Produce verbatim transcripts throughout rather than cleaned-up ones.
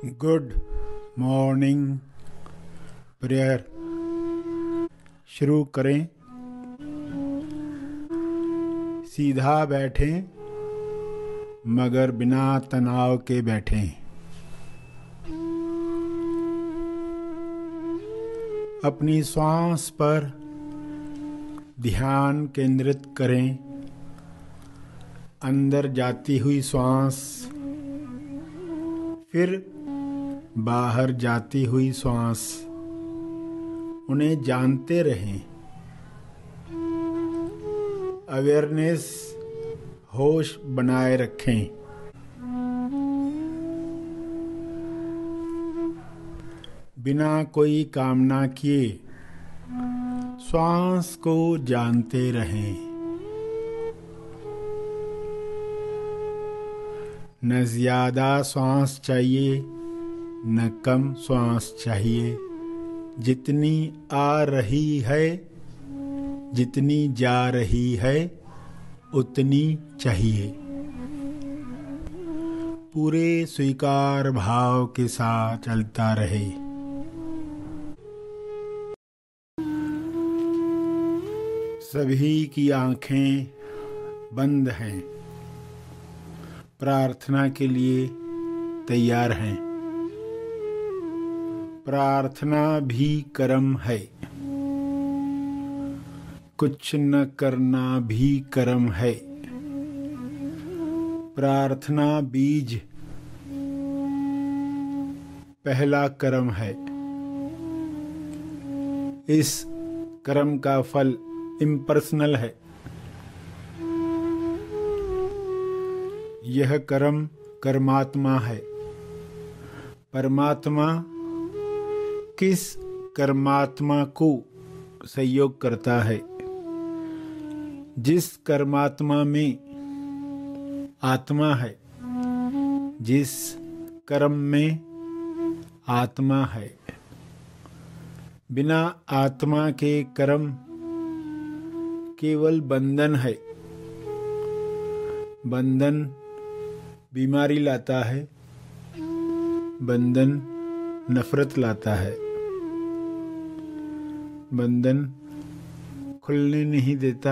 Good morning prayer शुरू करें। सीधा बैठें मगर बिना तनाव के बैठें। अपनी श्वास पर ध्यान केंद्रित करें। अंदर जाती हुई श्वास, फिर बाहर जाती हुई श्वास, उन्हें जानते रहें। अवेयरनेस, होश बनाए रखें। बिना कोई कामना किए श्वास को जानते रहें। न ज्यादा श्वास चाहिए न कम श्वास चाहिए। जितनी आ रही है, जितनी जा रही है, उतनी चाहिए। पूरे स्वीकार भाव के साथ चलता रहे। सभी की आंखें बंद हैं, प्रार्थना के लिए तैयार हैं। प्रार्थना भी कर्म है, कुछ न करना भी कर्म है। प्रार्थना बीज पहला कर्म है। इस कर्म का फल इम्पर्सनल है। यह कर्म कर्मात्मा है। परमात्मा किस कर्मात्मा को सहयोग करता है? जिस कर्मात्मा में आत्मा है, जिस कर्म में आत्मा है। बिना आत्मा के कर्म केवल बंधन है। बंधन बीमारी लाता है, बंधन नफरत लाता है, बंधन खुलने नहीं देता,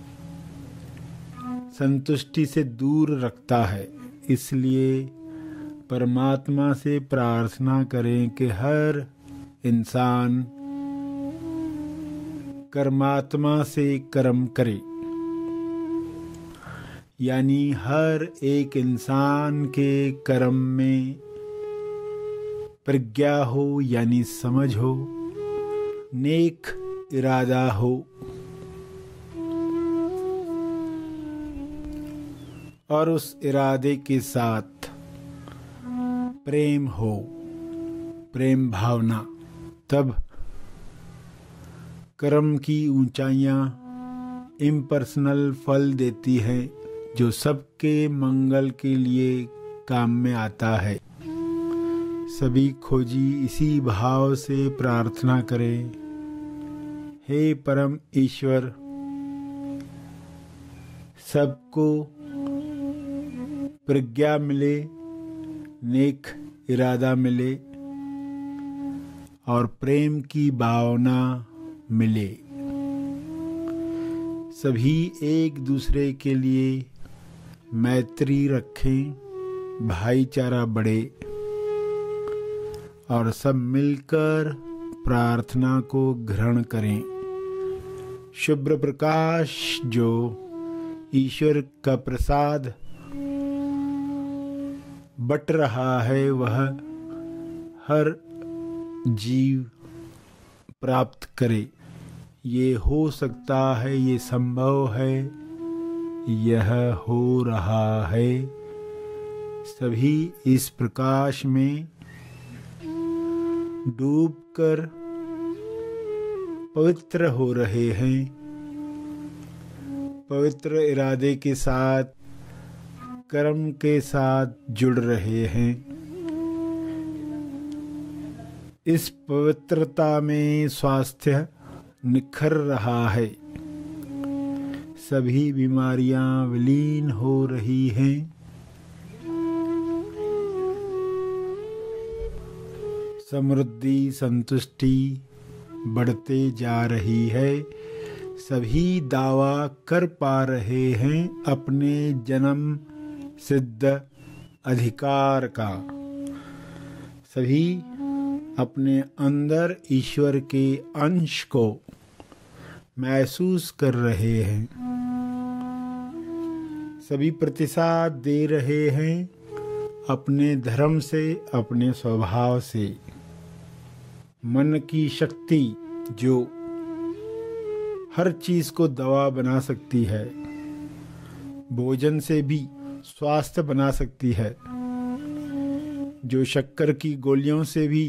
संतुष्टि से दूर रखता है। इसलिए परमात्मा से प्रार्थना करें कि हर इंसान कर्मात्मा से कर्म करे। यानी हर एक इंसान के कर्म में प्रज्ञा हो, यानी समझ हो, नेक इरादा हो और उस इरादे के साथ प्रेम हो, प्रेम भावना। तब कर्म की ऊंचाइयां इम्पर्सनल फल देती है, जो सबके मंगल के लिए काम में आता है। सभी खोजी इसी भाव से प्रार्थना करें। हे परम ईश्वर, सबको प्रज्ञा मिले, नेक इरादा मिले और प्रेम की भावना मिले। सभी एक दूसरे के लिए मैत्री रखें, भाईचारा बढ़े और सब मिलकर प्रार्थना को ग्रहण करें। शुभ्र प्रकाश जो ईश्वर का प्रसाद बट रहा है, वह हर जीव प्राप्त करे। ये हो सकता है, ये संभव है, यह हो रहा है। सभी इस प्रकाश में डूबकर पवित्र हो रहे हैं। पवित्र इरादे के साथ, कर्म के साथ जुड़ रहे हैं। इस पवित्रता में स्वास्थ्य निखर रहा है। सभी बीमारियां विलीन हो रही हैं। समृद्धि संतुष्टि बढ़ते जा रही है। सभी दावा कर पा रहे हैं अपने जन्म सिद्ध अधिकार का। सभी अपने अंदर ईश्वर के अंश को महसूस कर रहे हैं। सभी प्रतिसाद दे रहे हैं अपने धर्म से, अपने स्वभाव से। मन की शक्ति जो हर चीज को दवा बना सकती है, भोजन से भी स्वास्थ्य बना सकती है, जो शक्कर की गोलियों से भी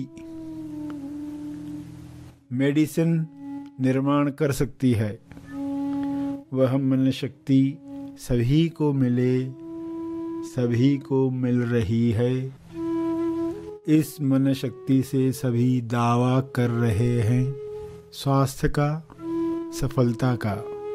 मेडिसिन निर्माण कर सकती है, वह मन शक्ति सभी को मिले, सभी को मिल रही है। इस मन शक्ति से सभी दावा कर रहे हैं स्वास्थ्य का, सफलता का।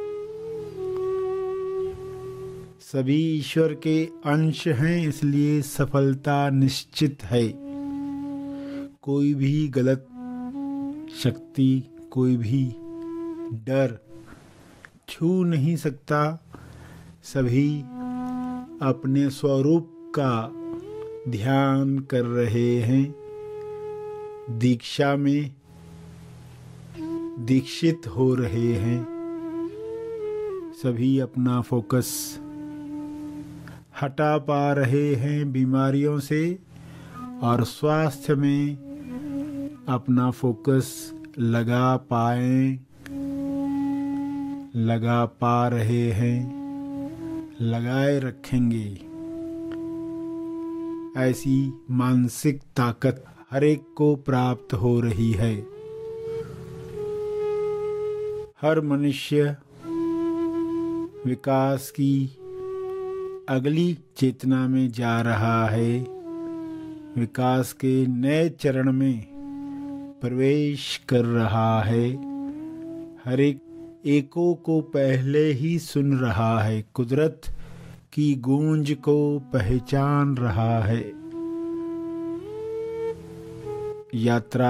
सभी ईश्वर के अंश हैं, इसलिए सफलता निश्चित है। कोई भी गलत शक्ति, कोई भी डर छू नहीं सकता। सभी अपने स्वरूप का ध्यान कर रहे हैं। दीक्षा में दीक्षित हो रहे हैं। सभी अपना फोकस हटा पा रहे हैं बीमारियों से और स्वास्थ्य में अपना फोकस लगा पाए, लगा पा रहे हैं, लगाए रखेंगे। ऐसी मानसिक ताकत हर एक को प्राप्त हो रही है। हर मनुष्य विकास की अगली चेतना में जा रहा है। विकास के नए चरण में प्रवेश कर रहा है। हर एक एको को पहले ही सुन रहा है, कुदरत की गूंज को पहचान रहा है। यात्रा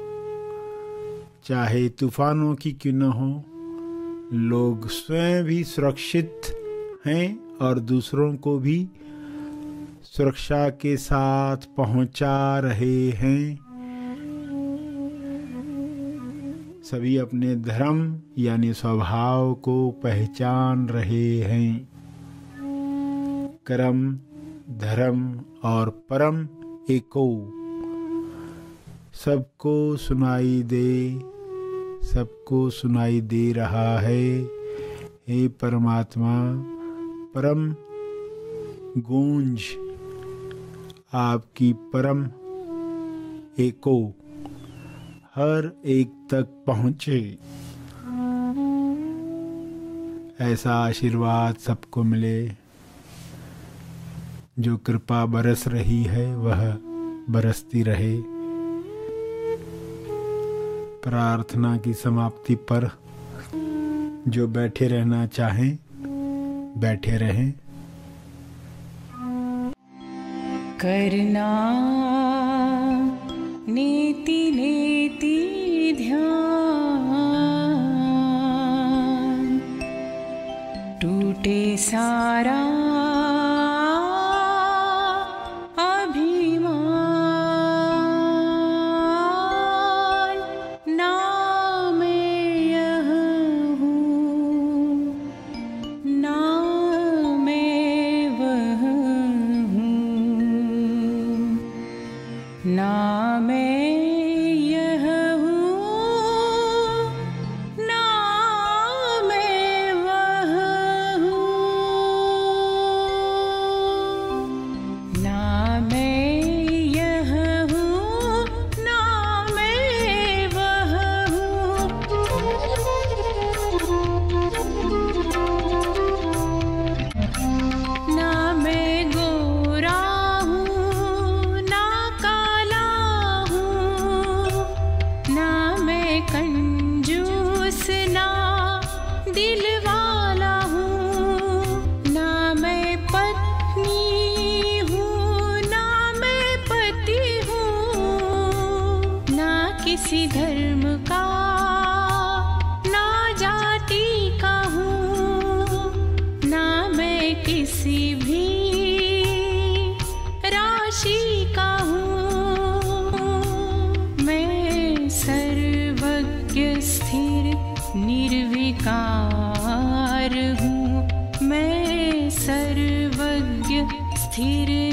चाहे तूफानों की क्यों न हो, लोग स्वयं भी सुरक्षित हैं और दूसरों को भी सुरक्षा के साथ पहुंचा रहे हैं। सभी अपने धर्म यानी स्वभाव को पहचान रहे हैं। कर्म, धर्म और परम एको सबको सुनाई दे, सबको सुनाई दे रहा है। हे परमात्मा, परम गूंज आपकी परम एको हर एक तक पहुँचे। ऐसा आशीर्वाद सबको मिले। जो कृपा बरस रही है वह बरसती रहे। प्रार्थना की समाप्ति पर जो बैठे रहना चाहें बैठे रहें। करना नेति नेति ध्यान, टूटे सारा ना मैं गोरा हूँ ना काला हूँ, किसी धर्म का, ना जाति का हूँ, ना मैं किसी भी राशि का हूँ। मैं सर्वज्ञ स्थिर निर्विकार हूँ, मैं सर्वज्ञ स्थिर